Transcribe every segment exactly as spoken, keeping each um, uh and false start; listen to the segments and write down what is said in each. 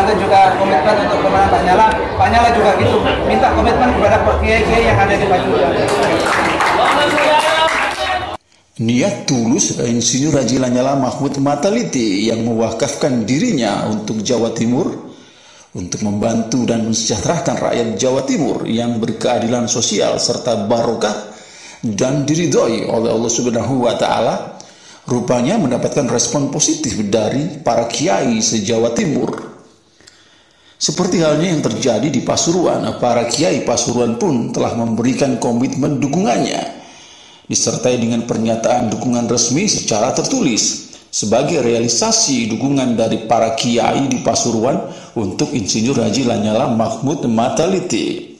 kemudian juga komitmen untuk pemenang Pak Nyala. Pak Nyala juga gitu, minta komitmen kepada kiai-kiai yang ada di Pasuruan. Niat tulus Insinyur Haji Lanyala Mahmud Mataliti yang mewakafkan dirinya untuk Jawa Timur, untuk membantu dan mensejahterakan rakyat Jawa Timur yang berkeadilan sosial serta barokah dan diridhoi oleh Allah Subhanahu wa Ta'ala, rupanya mendapatkan respon positif dari para kiai se-Jawa Timur. Seperti halnya yang terjadi di Pasuruan, para kiai Pasuruan pun telah memberikan komitmen dukungannya, disertai dengan pernyataan dukungan resmi secara tertulis sebagai realisasi dukungan dari para kiai di Pasuruan untuk Insinyur Haji Lanyala Mahmud Mataliti.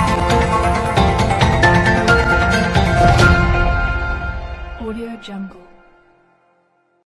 Audio Jungle.